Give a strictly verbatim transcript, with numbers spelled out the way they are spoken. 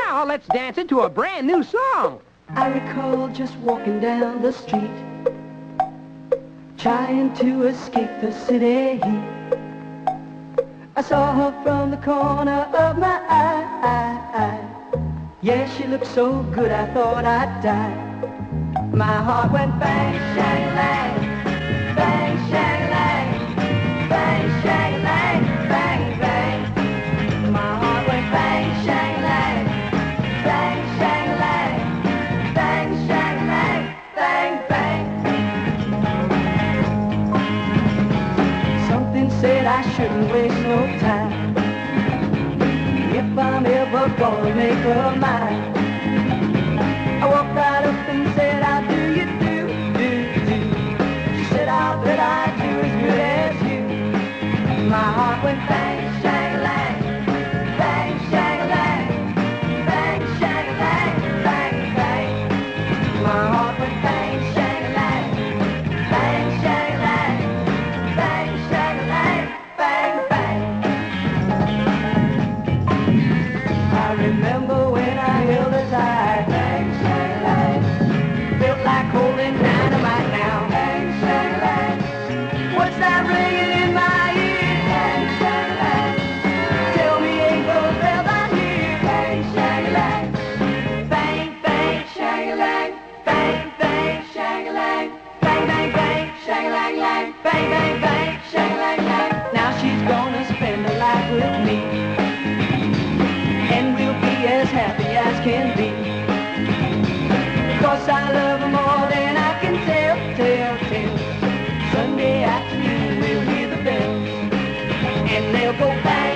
now let's dance it to a brand new song. I recall just walking down the street, trying to escape the city heat. I saw her from the corner of my eye. Yeah, she looked so good I thought I'd die. My heart went bang, shang-lang, bang, shang-lang, bang, shang-lang, bang, bang. My heart went bang, shang-lang, bang, shang-lang, bang, shang-lang, bang, bang. Something said I shouldn't waste no time if I'm ever gonna make her mine. I walked right up and said, how do you do, do, do? She said, I'll bet I do as good as you. My heart went bang, shang-lang, bang, shang-lang, bang, shang-lang, bang, bang. My heart went bang, shang-lang, bang, shang-lang, bang, shang-lang, bang, bang. I remember when I held her tight, bang, shang-lang, felt like holding dynamite now, bang, shang-lang. What's that ringing in my ear, bang, shang-lang? Tell me ain't those bells I hear, bang, shang-lang, bang, bang, shang-lang, bang, bang, shang-lang, bang, bang, bang, shang-lang, lang, bang, bang, bang, shang-lang, lang. Now she's gonna spend her life with me, and we'll be as happy as can be. Cause I love her more than I can tell, tell, tell. Sunday afternoon we'll hear the bells, and they'll go bang.